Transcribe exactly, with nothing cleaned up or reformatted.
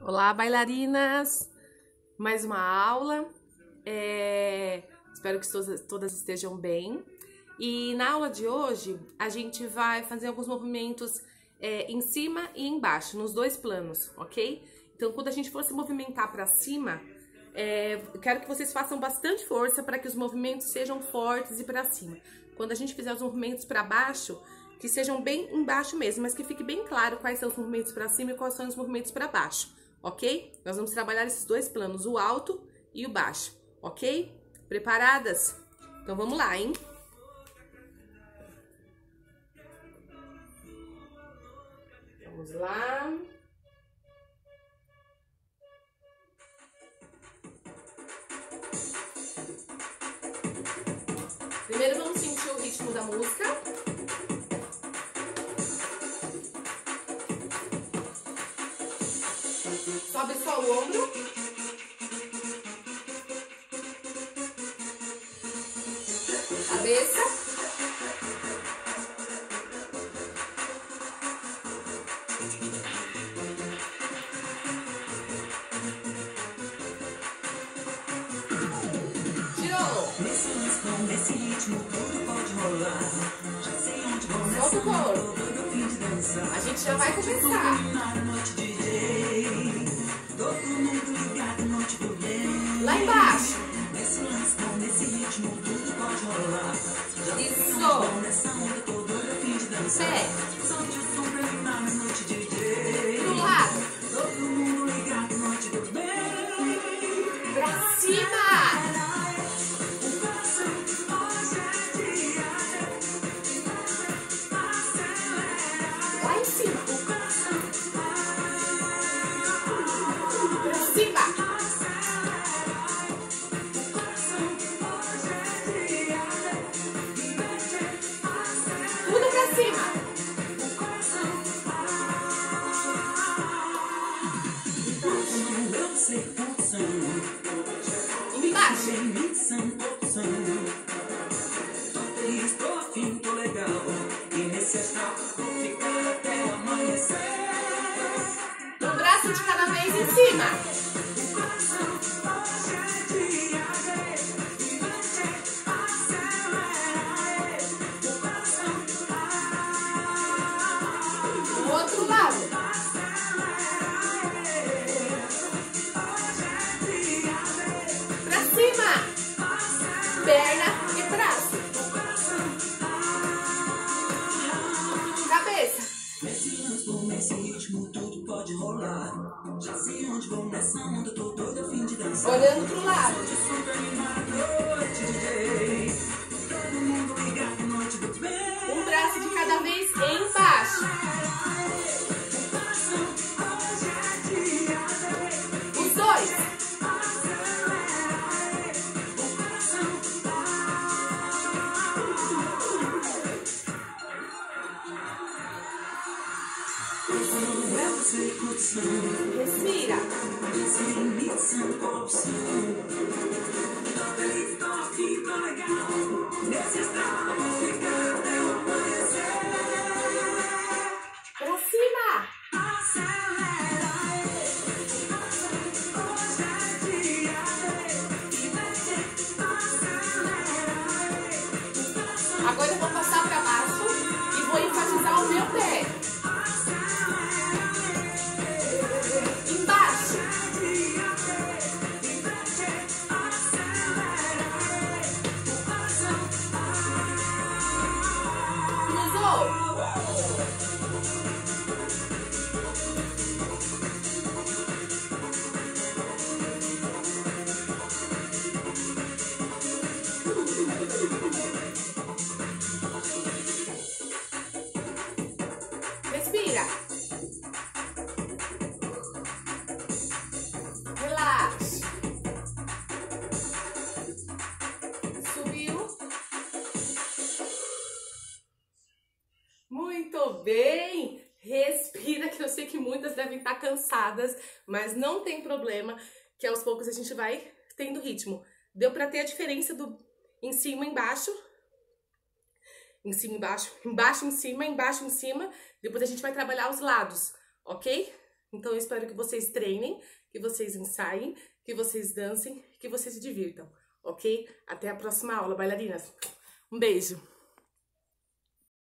Olá, bailarinas! Mais uma aula. É... Espero que todas, todas estejam bem. E na aula de hoje, a gente vai fazer alguns movimentos é, em cima e embaixo, nos dois planos, ok? Então, quando a gente for se movimentar para cima, é, eu quero que vocês façam bastante força para que os movimentos sejam fortes e para cima. Quando a gente fizer os movimentos para baixo, que sejam bem embaixo mesmo, mas que fique bem claro quais são os movimentos para cima e quais são os movimentos para baixo, ok? Nós vamos trabalhar esses dois planos, o alto e o baixo, ok? Preparadas? Então vamos lá, hein? Vamos lá. Primeiro vamos sentir o ritmo da música. Sobe só o ombro. Cabeça. Girou. Nesse ritmo tudo pode rolar. Já sei onde vou. Solta o corpo. A gente já vai começar. Lá embaixo. Nesse lance, nesse ritmo tudo pode rolar. Isso. Nessa onda tô doido a fim de dançar. Pé. Solte o som pra animar a noite D J. Pro lado. Todo mundo ligado, noite do bem. Pra cima. Lá em cima. Pra cima. Tudo pra cima. Eu sei função. Embaixo. Sem missão, opção. Tô feliz, tô afim, tô legal. E nesse astral vou ficar até o amanhecer. Um braço de cada vez em cima. O outro lado. Pra cima. Perna e braço. Cabeça. Nesse lance, nesse ritmo tudo pode rolar. Já sei onde vou nessa onda, tô doido a fim de dançar. Olhando pro lado. De som pra animar a noite D J. Todo mundo ligado, noite do bem. Um braço de cada vez embaixo. Os dois. É você curtição. Respira. Sem missão, opção. Tô feliz, tô afim, tô legal. Nesse astral vou ficar até o amanhecer. Pra cima. Agora eu vou passar pra baixo e vou enfatizar o meu pé. Embaixo. Cruzou. Respira. Relaxa. Subiu. Muito bem. Respira, que eu sei que muitas devem estar cansadas, mas não tem problema, que aos poucos a gente vai tendo ritmo. Deu pra ter a diferença do em cima e embaixo? Em cima e embaixo, embaixo em cima, embaixo em cima. Depois a gente vai trabalhar os lados, ok? Então eu espero que vocês treinem, que vocês ensaiem, que vocês dancem, que vocês se divirtam, ok? Até a próxima aula, bailarinas. Um beijo!